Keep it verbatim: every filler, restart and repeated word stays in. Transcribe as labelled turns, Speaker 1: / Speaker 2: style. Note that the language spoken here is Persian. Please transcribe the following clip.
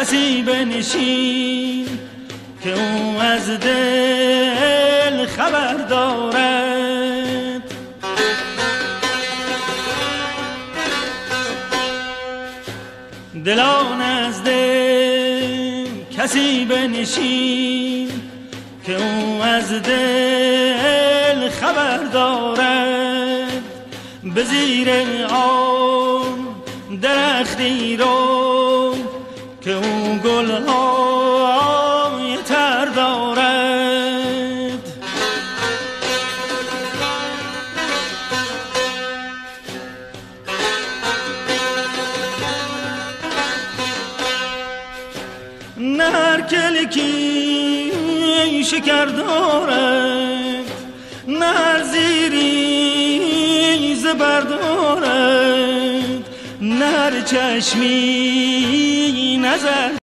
Speaker 1: کسی بنشین که او از دل خبر دارد. دلان از دل کسی بنشین که او از دل خبر دارد. به زیر آن درختی رو که او گلهای تر دارد. نه هر کلکی شکر دارد، نه هر زیری زبر دارد، نه هر چشمی نظر